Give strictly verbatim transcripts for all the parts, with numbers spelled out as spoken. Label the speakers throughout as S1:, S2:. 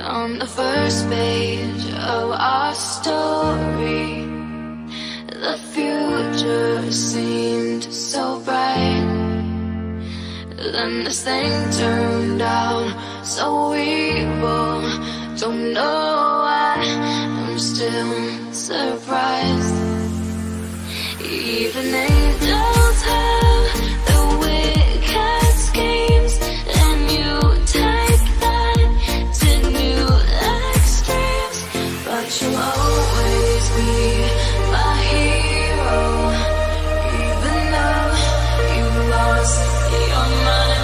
S1: On the first page of our story, the future seemed so bright. Then this thing turned out so evil. Don't know why, I'm still surprised. Even angels have their wicked schemes, and you take that to new extremes. But you'll always be my hero, even though you lost your mind.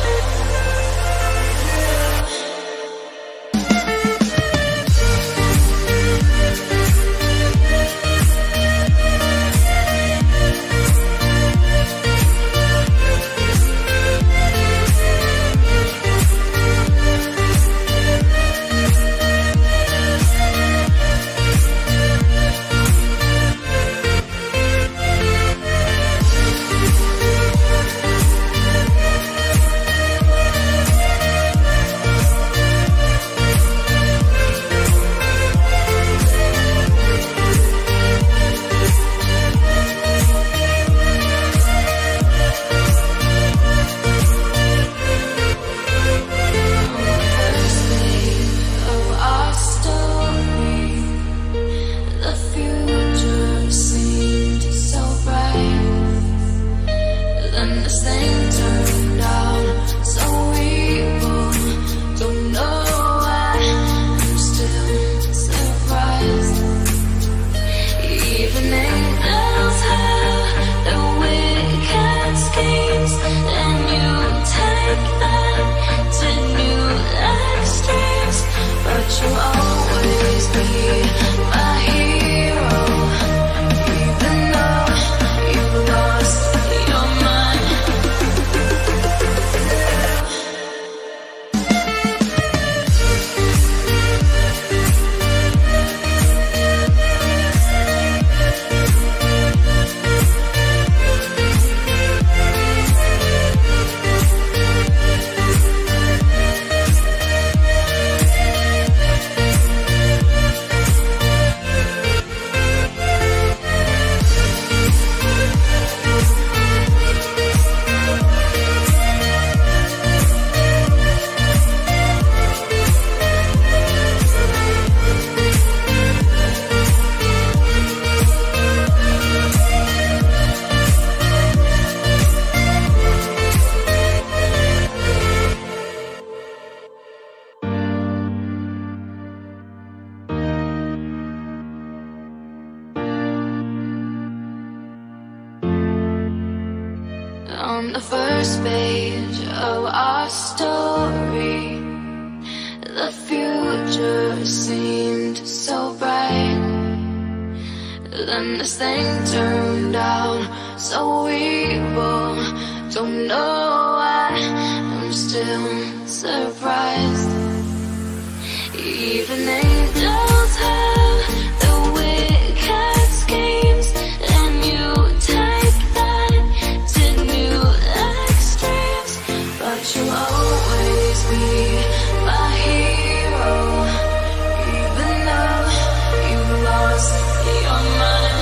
S1: On the first page of our story, the future seemed so bright. Then this thing turned out so evil. Don't know why, I'm still surprised. Even angels have their wicked schemes, and you take that to new extremes. But you'll always be my hero, even though you lost your mind.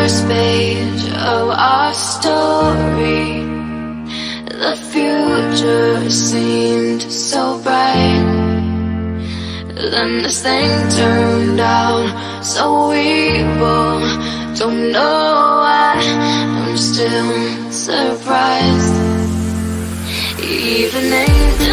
S1: first page of our story. The future seemed so bright, then this thing turned out so evil. Don't know why, I'm still surprised. Even angels